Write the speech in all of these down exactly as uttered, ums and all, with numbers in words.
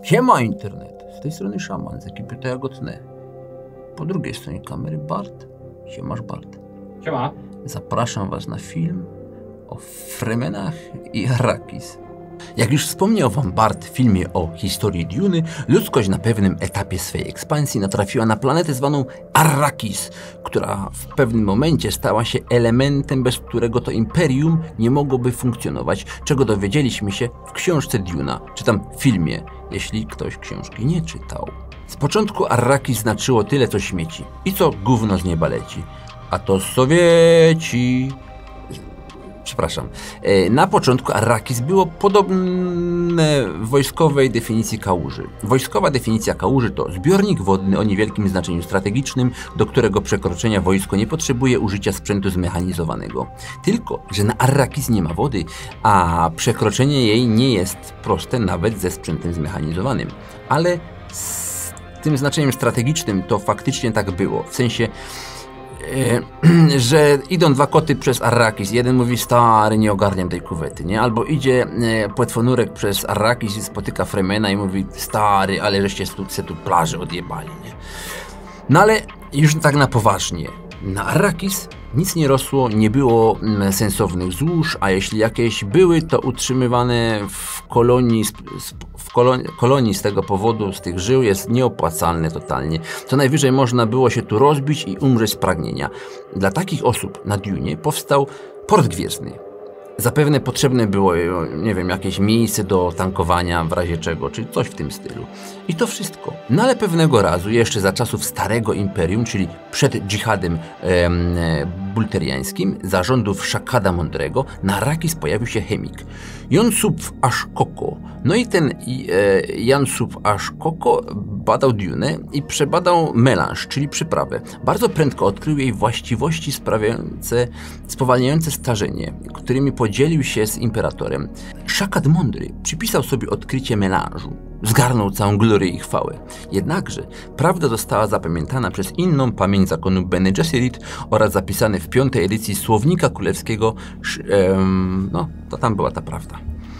Siema internet, z tej strony Szaman z ekipy To Ja Go Tnę. Po drugiej stronie kamery Bart. Siemasz Bart. Siema. Zapraszam was na film o Fremenach i Arrakis. Jak już wspomniał wam Bart w filmie o historii Duny, ludzkość na pewnym etapie swojej ekspansji natrafiła na planetę zwaną Arrakis, która w pewnym momencie stała się elementem, bez którego to imperium nie mogłoby funkcjonować, czego dowiedzieliśmy się w książce Duna, czy tam w filmie, jeśli ktoś książki nie czytał. Z początku Arrakis znaczyło tyle co śmieci i co gówno z nieba leci. A to Sowieci... Przepraszam. Na początku Arrakis było podobne wojskowej definicji kałuży. Wojskowa definicja kałuży to zbiornik wodny o niewielkim znaczeniu strategicznym, do którego przekroczenia wojsko nie potrzebuje użycia sprzętu zmechanizowanego. Tylko że na Arrakis nie ma wody, a przekroczenie jej nie jest proste nawet ze sprzętem zmechanizowanym. Ale z tym znaczeniem strategicznym to faktycznie tak było. W sensie... Yy, że idą dwa koty przez Arrakis, jeden mówi stary, nie ogarniam tej kuwety, nie? Albo idzie yy, płetwonurek przez Arrakis i spotyka Fremena i mówi stary, ale żeście tu, se tu plażę odjebali, nie? No ale już tak na poważnie, na Arrakis nic nie rosło, nie było mm, sensownych złóż, a jeśli jakieś były, to utrzymywane w kolonii, w kolonii, kolonii z tego powodu, z tych żył, jest nieopłacalne totalnie. Co najwyżej można było się tu rozbić i umrzeć z pragnienia. Dla takich osób na Dunie powstał Port Gwiezdny. Zapewne potrzebne było, nie wiem, jakieś miejsce do tankowania w razie czego, czy coś w tym stylu. I to wszystko. No ale pewnego razu, jeszcze za czasów Starego Imperium, czyli przed dżihadem e, bulteriańskim, za rządów Shakada Mądrego, na Arrakis pojawił się chemik Yonsup Ashkoko. No i ten e, Yonsup Ashkoko badał Dunę i przebadał melanż, czyli przyprawę. Bardzo prędko odkrył jej właściwości sprawiające, spowalniające starzenie, którymi podzielił się z imperatorem. Shakad Mądry przypisał sobie odkrycie melanżu. Zgarnął całą glorię i chwałę. Jednakże prawda została zapamiętana przez inną pamięć zakonu Bene Gesserit oraz zapisane w piątej edycji Słownika Królewskiego. Um, no, to tam była ta prawda.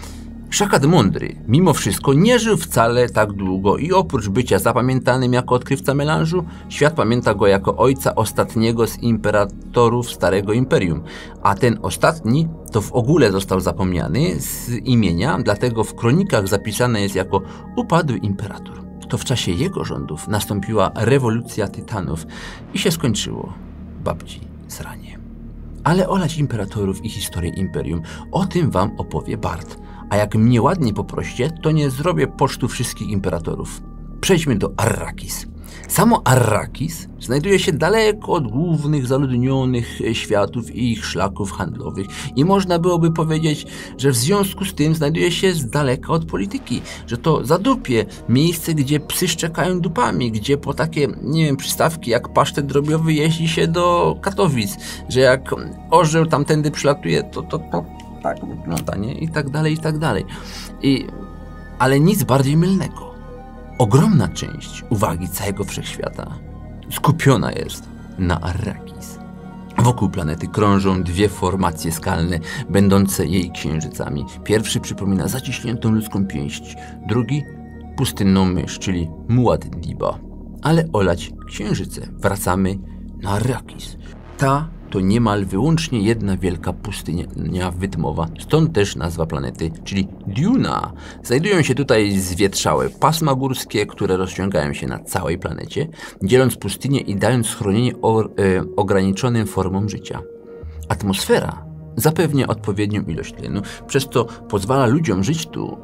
Shakad Mądry, mimo wszystko, nie żył wcale tak długo i oprócz bycia zapamiętanym jako odkrywca melanżu, świat pamięta go jako ojca ostatniego z imperatorów Starego Imperium, a ten ostatni to w ogóle został zapomniany z imienia, dlatego w kronikach zapisane jest jako upadły imperator. To w czasie jego rządów nastąpiła rewolucja tytanów i się skończyło. Babci sranie. Ale olać imperatorów i historię imperium, o tym wam opowie Bart. A jak mnie ładnie poprosicie, to nie zrobię pocztu wszystkich imperatorów. Przejdźmy do Arrakis. Samo Arrakis znajduje się daleko od głównych zaludnionych światów i ich szlaków handlowych i można byłoby powiedzieć, że w związku z tym znajduje się z daleka od polityki, że to zadupie, miejsce, gdzie psy szczekają dupami, gdzie po takie, nie wiem, przystawki jak pasztet drobiowy jeździ się do Katowic, że jak orzeł tamtędy przylatuje, to to, to tak wygląda, nie? I tak dalej, i tak dalej. I, ale nic bardziej mylnego. Ogromna część uwagi całego wszechświata skupiona jest na Arrakis. Wokół planety krążą dwie formacje skalne, będące jej księżycami. Pierwszy przypomina zaciśniętą ludzką pięść, drugi pustynną mysz, czyli Muad'Diba. Ale olać księżyce, wracamy na Arrakis. Ta to niemal wyłącznie jedna wielka pustynia wydmowa, stąd też nazwa planety, czyli Duna. Znajdują się tutaj zwietrzałe pasma górskie, które rozciągają się na całej planecie, dzieląc pustynię i dając schronienie o, e, ograniczonym formom życia. Atmosfera zapewnia odpowiednią ilość tlenu, przez co pozwala ludziom żyć tu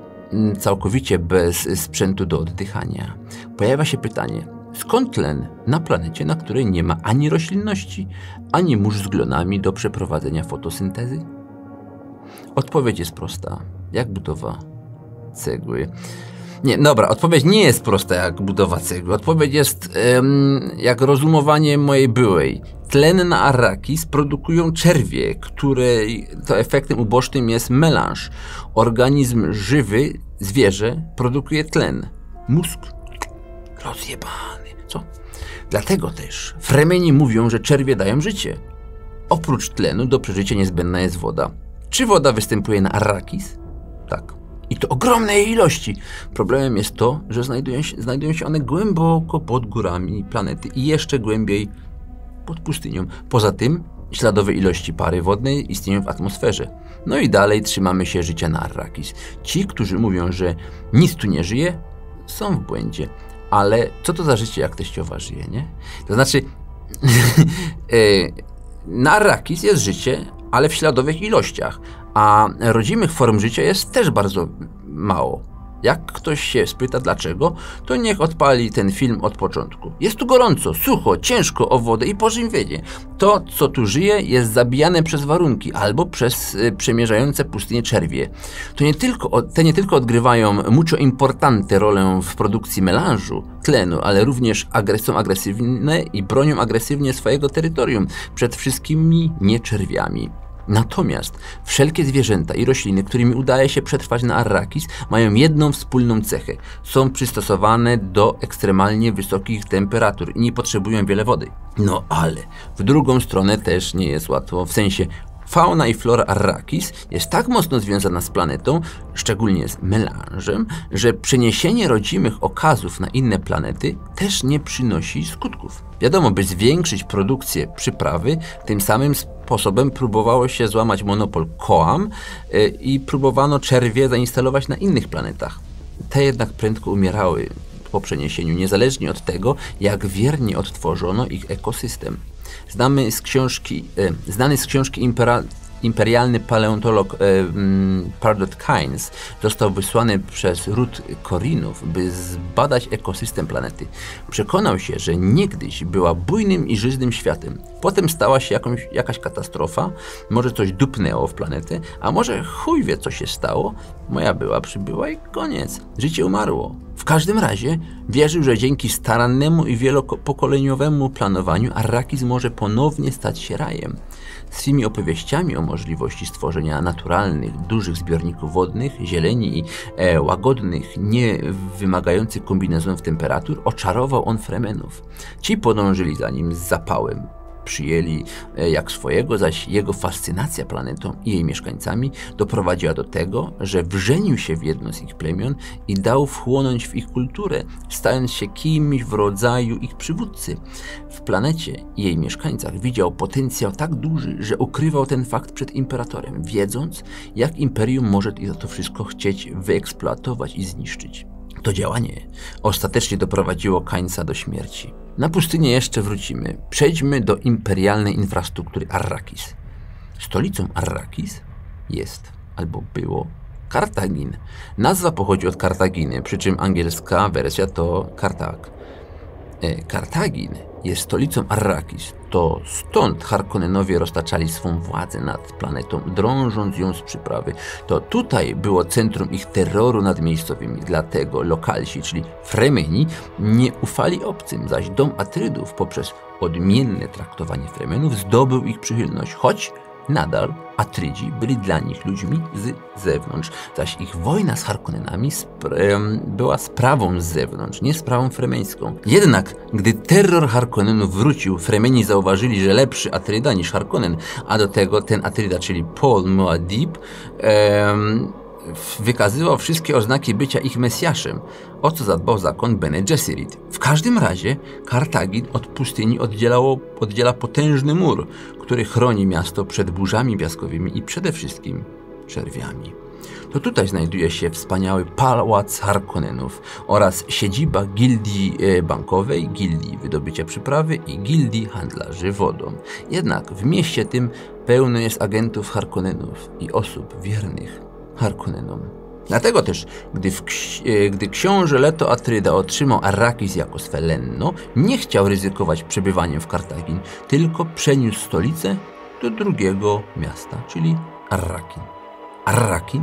całkowicie bez sprzętu do oddychania. Pojawia się pytanie, skąd tlen na planecie, na której nie ma ani roślinności, ani mórz z glonami do przeprowadzenia fotosyntezy? Odpowiedź jest prosta, jak budowa cegły. Nie, dobra, odpowiedź nie jest prosta jak budowa cegły. Odpowiedź jest um, jak rozumowanie mojej byłej. Tlen na Arrakis produkują czerwie, której to efektem ubocznym jest melanż. Organizm żywy, zwierzę, produkuje tlen. Mózg rozjebany. Co? Dlatego też Fremeni mówią, że czerwie dają życie. Oprócz tlenu do przeżycia niezbędna jest woda. Czy woda występuje na Arrakis? Tak. I to ogromnej ilości. Problemem jest to, że znajdują się, znajdują się one głęboko pod górami planety i jeszcze głębiej pod pustynią. Poza tym śladowe ilości pary wodnej istnieją w atmosferze. No i dalej trzymamy się życia na Arrakis. Ci, którzy mówią, że nic tu nie żyje, są w błędzie. Ale co to za życie, jak teściowa żyje, nie? To znaczy, na Arrakis jest życie, ale w śladowych ilościach, a rodzimych form życia jest też bardzo mało. Jak ktoś się spyta dlaczego, to niech odpali ten film od początku. Jest tu gorąco, sucho, ciężko o wodę i pożywienie. To, co tu żyje, jest zabijane przez warunki albo przez y, przemierzające pustynię czerwie. To nie tylko, te nie tylko odgrywają mucho importante rolę w produkcji melanżu, tlenu, ale również agres są agresywne i bronią agresywnie swojego terytorium przed wszystkimi nieczerwiami. Natomiast wszelkie zwierzęta i rośliny, którymi udaje się przetrwać na Arrakis, mają jedną wspólną cechę. Są przystosowane do ekstremalnie wysokich temperatur i nie potrzebują wiele wody. No ale w drugą stronę też nie jest łatwo, w sensie fauna i flora Arrakis jest tak mocno związana z planetą, szczególnie z melanżem, że przeniesienie rodzimych okazów na inne planety też nie przynosi skutków. Wiadomo, by zwiększyć produkcję przyprawy, tym samym sposobem próbowało się złamać monopol Koam yy, i próbowano czerwie zainstalować na innych planetach. Te jednak prędko umierały po przeniesieniu, niezależnie od tego, jak wiernie odtworzono ich ekosystem. Znamy z książki, e, znany z książki impera, imperialny paleontolog e, m, Pardot Kynes został wysłany przez ród Korinów, by zbadać ekosystem planety. Przekonał się, że niegdyś była bujnym i żyznym światem. Potem stała się jakąś, jakaś katastrofa, może coś dupnęło w planetę, a może chuj wie, co się stało. Moja była przybyła i koniec. Życie umarło. W każdym razie wierzył, że dzięki starannemu i wielopokoleniowemu planowaniu Arrakis może ponownie stać się rajem. Swymi opowieściami o możliwości stworzenia naturalnych, dużych zbiorników wodnych, zieleni i e, łagodnych, nie wymagających kombinezonów temperatur, oczarował on Fremenów. Ci podążyli za nim z zapałem. Przyjęli jak swojego, zaś jego fascynacja planetą i jej mieszkańcami doprowadziła do tego, że wrzenił się w jedno z ich plemion i dał wchłonąć w ich kulturę, stając się kimś w rodzaju ich przywódcy. W planecie i jej mieszkańcach widział potencjał tak duży, że ukrywał ten fakt przed imperatorem, wiedząc, jak imperium może to wszystko chcieć wyeksploatować i zniszczyć. To działanie ostatecznie doprowadziło Kynesa do śmierci. Na pustynię jeszcze wrócimy. Przejdźmy do imperialnej infrastruktury Arrakis. Stolicą Arrakis jest, albo było, Kartagin. Nazwa pochodzi od Kartaginy, przy czym angielska wersja to Kartag. E, Kartagin jest stolicą Arrakis. To stąd Harkonnenowie roztaczali swą władzę nad planetą, drążąc ją z przyprawy. To tutaj było centrum ich terroru nad miejscowymi. Dlatego lokalsi, czyli Fremeni, nie ufali obcym, zaś dom Atrydów poprzez odmienne traktowanie Fremenów zdobył ich przychylność, choć nadal Atrydzi byli dla nich ludźmi z zewnątrz, zaś ich wojna z Harkonnenami spra- była sprawą z zewnątrz, nie sprawą fremeńską. Jednak, gdy terror Harkonnenów wrócił, Fremeni zauważyli, że lepszy Atryda niż Harkonnen, a do tego ten Atryda, czyli Paul Muad'Dib, em, wykazywał wszystkie oznaki bycia ich Mesjaszem, o co zadbał zakon Bene Gesserit. W każdym razie Kartagin od pustyni oddzielało, oddziela potężny mur, który chroni miasto przed burzami piaskowymi i przede wszystkim czerwiami. To tutaj znajduje się wspaniały pałac Harkonnenów oraz siedziba gildii bankowej, gildii wydobycia przyprawy i gildii handlarzy wodą. Jednak w mieście tym pełno jest agentów Harkonnenów i osób wiernych Harkonnenom. Dlatego też, gdy, w, gdy książę Leto Atryda otrzymał Arrakis jako swe lenno, nie chciał ryzykować przebywaniem w Kartagin, tylko przeniósł stolicę do drugiego miasta, czyli Arrakin. Arrakin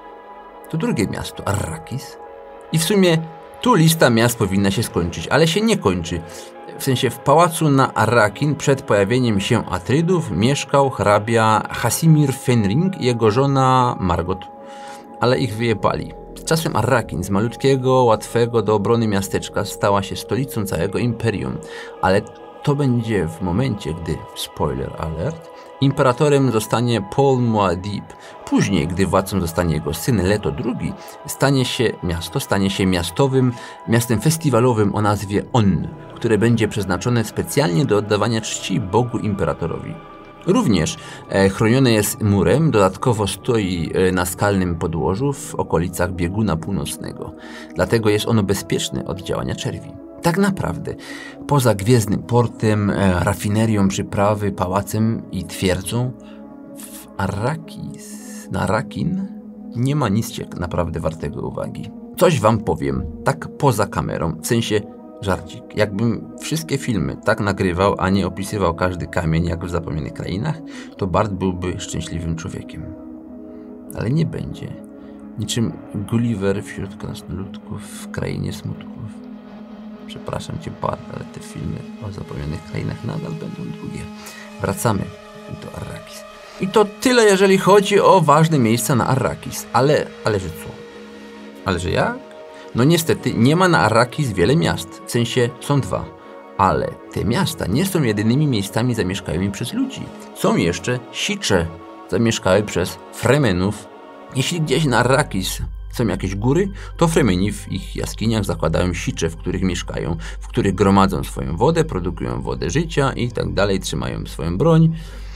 to drugie miasto, Arrakis. I w sumie tu lista miast powinna się skończyć, ale się nie kończy. W sensie w pałacu na Arrakin przed pojawieniem się Atrydów mieszkał hrabia Hasimir Fenring i jego żona Margot. Ale ich wyjebali. Z czasem Arrakin z malutkiego, łatwego do obrony miasteczka stała się stolicą całego imperium. Ale to będzie w momencie, gdy, spoiler alert, Imperatorem zostanie Paul Muad'Dib. Później, gdy władcą zostanie jego syn Leto drugi, stanie się miasto stanie się miastowym, miastem festiwalowym o nazwie On, które będzie przeznaczone specjalnie do oddawania czci Bogu Imperatorowi. Również e, chronione jest murem, dodatkowo stoi e, na skalnym podłożu w okolicach bieguna północnego. Dlatego jest ono bezpieczne od działania czerwi. Tak naprawdę, poza Gwiezdnym Portem, e, rafinerią przyprawy, pałacem i twierdzą, w Arrakis, na Arrakin nie ma nic naprawdę wartego uwagi. Coś wam powiem, tak poza kamerą, w sensie żarcik. Jakbym wszystkie filmy tak nagrywał, a nie opisywał każdy kamień jak w Zapomnianych Krainach, to Bart byłby szczęśliwym człowiekiem. Ale nie będzie. Niczym Gulliver wśród krasnoludków w krainie smutków. Przepraszam cię, Bart, ale te filmy o Zapomnianych Krainach nadal będą długie. Wracamy do Arrakis. I to tyle, jeżeli chodzi o ważne miejsca na Arrakis. Ale, ale że co? Ale że jak? No niestety nie ma na Arrakis wiele miast, w sensie są dwa. Ale te miasta nie są jedynymi miejscami zamieszkanymi przez ludzi. Są jeszcze Sicze, zamieszkałe przez Fremenów. Jeśli gdzieś na Arrakis są jakieś góry, to Fremeni w ich jaskiniach zakładają sicze, w których mieszkają, w których gromadzą swoją wodę, produkują wodę życia i tak dalej, trzymają swoją broń.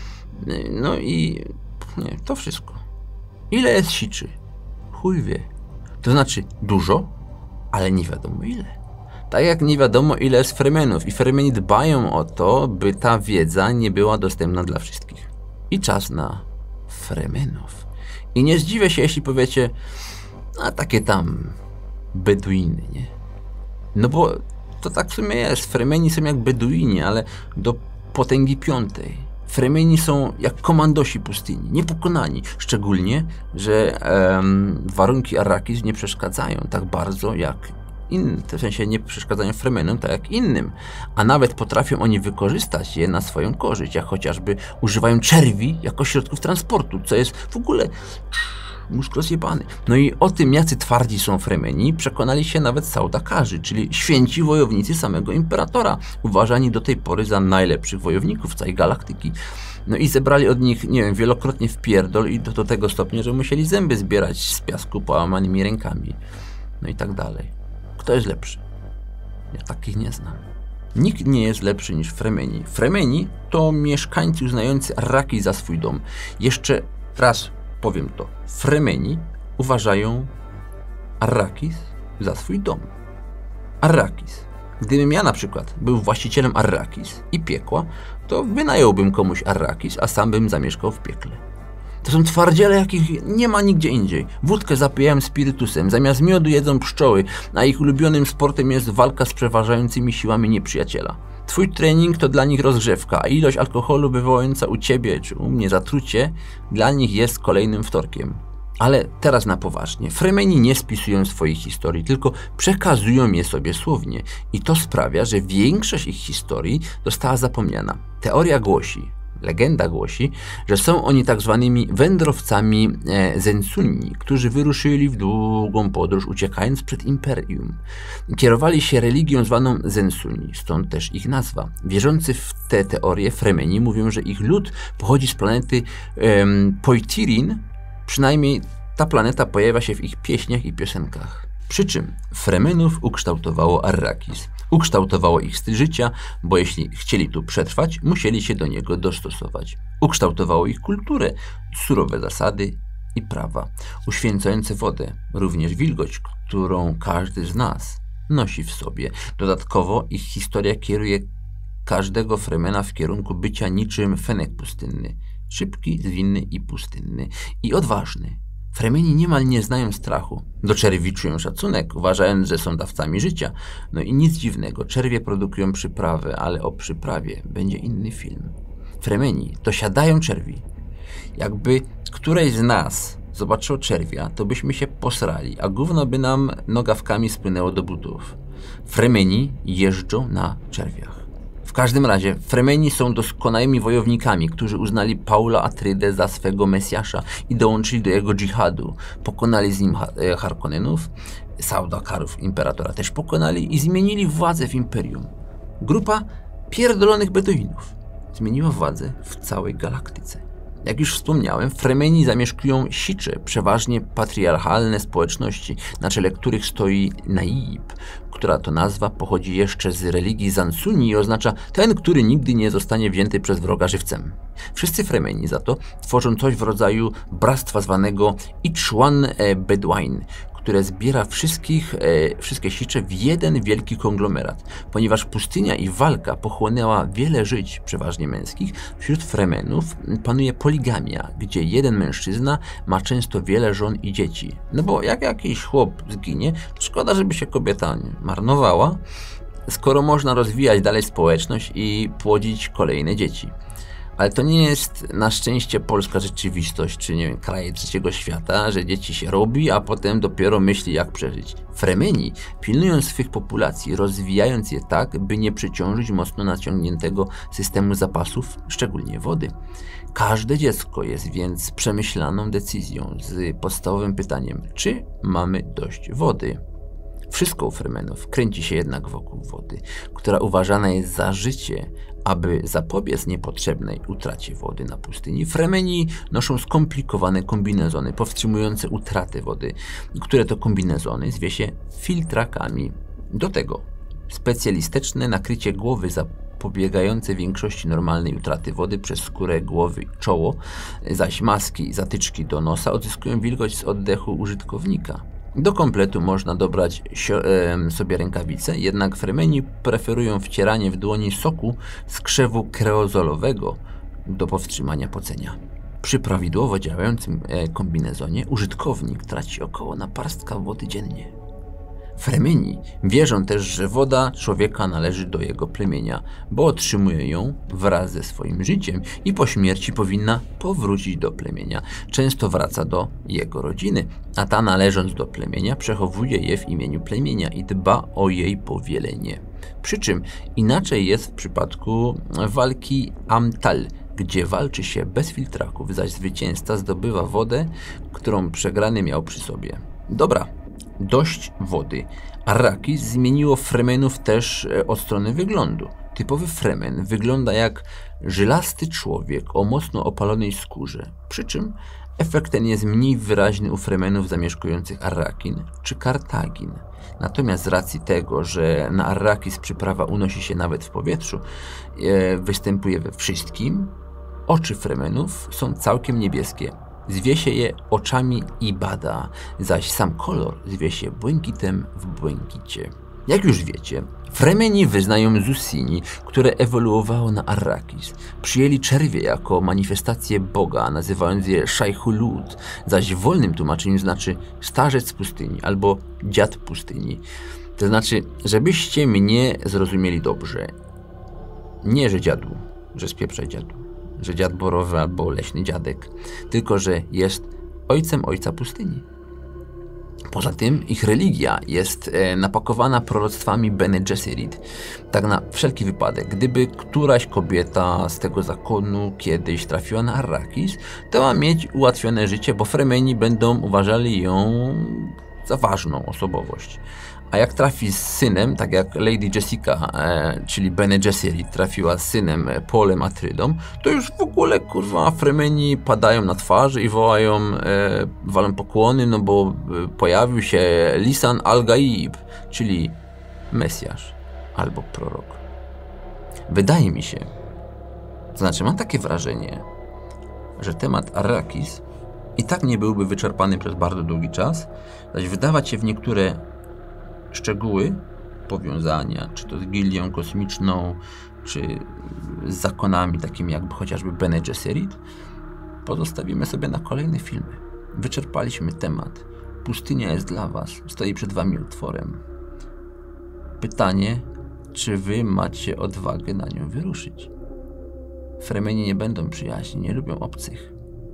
No i nie, to wszystko. Ile jest siczy? Chuj wie. To znaczy dużo, ale nie wiadomo ile. Tak jak nie wiadomo ile jest Fremenów i Fremeni dbają o to, by ta wiedza nie była dostępna dla wszystkich. I czas na Fremenów. I nie zdziwię się, jeśli powiecie, a takie tam Beduiny, nie? No bo to tak w sumie jest. Fremeni są jak Beduini, ale do potęgi piątej. Fremeni są jak komandosi pustyni, niepokonani. Szczególnie, że um, warunki Arrakis nie przeszkadzają tak bardzo jak innym. W sensie nie przeszkadzają Fremenom tak jak innym. A nawet potrafią oni wykorzystać je na swoją korzyść, jak chociażby używają czerwi jako środków transportu, co jest w ogóle mózg rozjebany. No i o tym, jacy twardzi są Fremeni, przekonali się nawet Saudakarzy, czyli święci wojownicy samego Imperatora, uważani do tej pory za najlepszych wojowników całej galaktyki. No i zebrali od nich, nie wiem, wielokrotnie wpierdol i do, do tego stopnia, że musieli zęby zbierać z piasku połamanymi rękami. No i tak dalej. Kto jest lepszy? Ja takich nie znam. Nikt nie jest lepszy niż Fremeni. Fremeni to mieszkańcy uznający Arrakis za swój dom. Jeszcze raz powiem to. Fremeni uważają Arrakis za swój dom. Arrakis. Gdybym ja na przykład był właścicielem Arrakis i piekła, to wynająłbym komuś Arrakis, a sam bym zamieszkał w piekle. To są twardziele, jakich nie ma nigdzie indziej. Wódkę zapijają spirytusem, zamiast miodu jedzą pszczoły, a ich ulubionym sportem jest walka z przeważającymi siłami nieprzyjaciela. Twój trening to dla nich rozgrzewka, a ilość alkoholu wywołująca u ciebie czy u mnie zatrucie dla nich jest kolejnym wtorkiem. Ale teraz na poważnie. Fremeni nie spisują swoich historii, tylko przekazują je sobie słownie. I to sprawia, że większość ich historii została zapomniana. Teoria głosi, legenda głosi, że są oni tak zwanymi wędrowcami e, Zensunni, którzy wyruszyli w długą podróż, uciekając przed imperium. Kierowali się religią zwaną Zensunni, stąd też ich nazwa. Wierzący w te teorie Fremeni mówią, że ich lud pochodzi z planety e, Poitirin, przynajmniej ta planeta pojawia się w ich pieśniach i piosenkach. Przy czym Fremenów ukształtowało Arrakis. Ukształtowało ich styl życia, bo jeśli chcieli tu przetrwać, musieli się do niego dostosować. Ukształtowało ich kulturę, surowe zasady i prawa, uświęcające wodę, również wilgoć, którą każdy z nas nosi w sobie. Dodatkowo ich historia kieruje każdego Fremena w kierunku bycia niczym fenek pustynny. Szybki, zwinny i pustynny. I odważny. Fremeni niemal nie znają strachu. Do czerwi czują szacunek, uważając, że są dawcami życia. No i nic dziwnego, czerwie produkują przyprawy, ale o przyprawie będzie inny film. Fremeni dosiadają czerwi. Jakby któreś z nas zobaczyło czerwia, to byśmy się posrali, a gówno by nam nogawkami spłynęło do butów. Fremeni jeżdżą na czerwiach. W każdym razie Fremeni są doskonałymi wojownikami, którzy uznali Paula Atreidę za swego Mesjasza i dołączyli do jego dżihadu. Pokonali z nim Harkonnenów, Saudakarów Imperatora też pokonali i zmienili władzę w Imperium. Grupa pierdolonych Beduinów. zmieniła władzę w całej galaktyce. Jak już wspomniałem, Fremeni zamieszkują sicze, przeważnie patriarchalne społeczności, na czele których stoi Naib, która to nazwa pochodzi jeszcze z religii Zansuni i oznacza ten, który nigdy nie zostanie wzięty przez wroga żywcem. Wszyscy Fremeni za to tworzą coś w rodzaju bractwa zwanego Ichwan Bedouin, które zbiera wszystkich, e, wszystkie sicze w jeden wielki konglomerat. Ponieważ pustynia i walka pochłonęła wiele żyć, przeważnie męskich, wśród Fremenów panuje poligamia, gdzie jeden mężczyzna ma często wiele żon i dzieci. No bo jak jakiś chłop zginie, to szkoda, żeby się kobieta marnowała, skoro można rozwijać dalej społeczność i płodzić kolejne dzieci. Ale to nie jest na szczęście polska rzeczywistość, czy nie wiem, kraje trzeciego świata, że dzieci się robi, a potem dopiero myśli, jak przeżyć. Fremeni pilnują swych populacji, rozwijając je tak, by nie przeciążyć mocno naciągniętego systemu zapasów, szczególnie wody. Każde dziecko jest więc przemyślaną decyzją z podstawowym pytaniem, czy mamy dość wody. Wszystko u Fremenów kręci się jednak wokół wody, która uważana jest za życie. Aby zapobiec niepotrzebnej utracie wody na pustyni, Fremeni noszą skomplikowane kombinezony powstrzymujące utratę wody, które to kombinezony zwie się filtrakami. Do tego specjalistyczne nakrycie głowy zapobiegające większości normalnej utraty wody przez skórę głowy i czoło, zaś maski i zatyczki do nosa odzyskują wilgoć z oddechu użytkownika. Do kompletu można dobrać sobie rękawice, jednak Fremeni preferują wcieranie w dłoni soku z krzewu kreozolowego do powstrzymania pocenia. Przy prawidłowo działającym kombinezonie użytkownik traci około naparstka wody dziennie. Fremeni wierzą też, że woda człowieka należy do jego plemienia, bo otrzymuje ją wraz ze swoim życiem i po śmierci powinna powrócić do plemienia. Często wraca do jego rodziny, a ta, należąc do plemienia, przechowuje je w imieniu plemienia i dba o jej powielenie. Przy czym inaczej jest w przypadku walki Amtal, gdzie walczy się bez filtraków, zaś zwycięzca zdobywa wodę, którą przegrany miał przy sobie. Dobra. Dość wody. Arrakis zmieniło Fremenów też od strony wyglądu. Typowy Fremen wygląda jak żylasty człowiek o mocno opalonej skórze, przy czym efekt ten jest mniej wyraźny u Fremenów zamieszkujących Arrakin czy Kartagin. Natomiast z racji tego, że na Arrakis przyprawa unosi się nawet w powietrzu, e, występuje we wszystkim, oczy Fremenów są całkiem niebieskie. Zwie się je oczami Ibada, zaś sam kolor zwie się błękitem w błękicie. Jak już wiecie, Fremeni wyznają Zusini, które ewoluowało na Arrakis. Przyjęli czerwie jako manifestację Boga, nazywając je Shai-Hulud, zaś w wolnym tłumaczeniu znaczy starzec pustyni albo dziad pustyni. To znaczy, żebyście mnie zrozumieli dobrze. Nie, że dziadu, że spieprzaj dziadu, że dziad borowy albo leśny dziadek, tylko że jest ojcem ojca pustyni. Poza tym ich religia jest e, napakowana proroctwami Bene Gesserit. Tak na wszelki wypadek, gdyby któraś kobieta z tego zakonu kiedyś trafiła na Arrakis, to ma mieć ułatwione życie, bo Fremeni będą uważali ją za ważną osobowość. A jak trafi z synem, tak jak Lady Jessica, e, czyli Bene Gesserit trafiła z synem e, Polem Atreidą, to już w ogóle, kurwa, Fremeni padają na twarzy i wołają, e, walą pokłony, no bo e, pojawił się Lisan al-Gaib, czyli Mesjasz albo prorok. Wydaje mi się, to znaczy mam takie wrażenie, że temat Arrakis i tak nie byłby wyczerpany przez bardzo długi czas, zaś wydawać się w niektóre szczegóły, powiązania, czy to z gildią kosmiczną, czy z zakonami takimi jakby chociażby Bene Gesserit, pozostawimy sobie na kolejne filmy. Wyczerpaliśmy temat. Pustynia jest dla was, stoi przed wami otworem. Pytanie, czy wy macie odwagę na nią wyruszyć? Fremeni nie będą przyjaźni, nie lubią obcych.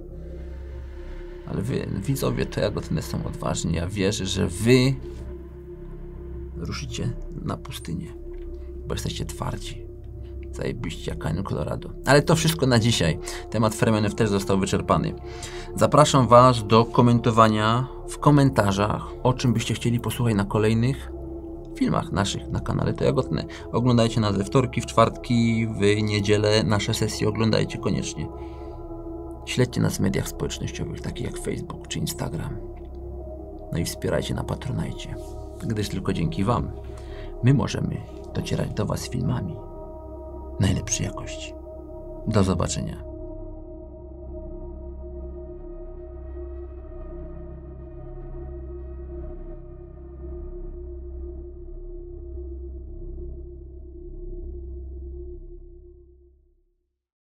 Ale wy, widzowie, to jagotne są odważni. Ja wierzę, że wy ruszycie na pustynię, bo jesteście twardzi. Zajebiście jak Cañon Colorado. Ale to wszystko na dzisiaj. Temat Fremenów też został wyczerpany. Zapraszam was do komentowania w komentarzach, o czym byście chcieli posłuchać na kolejnych filmach naszych na kanale To Jagodne. Oglądajcie nas we wtorki, w czwartki, w niedzielę. Nasze sesje oglądajcie koniecznie. Śledźcie nas w mediach społecznościowych, takich jak Facebook czy Instagram. No i wspierajcie na Patronajcie, gdyż tylko dzięki Wam my możemy docierać do Was filmami najlepszej jakości. Do zobaczenia.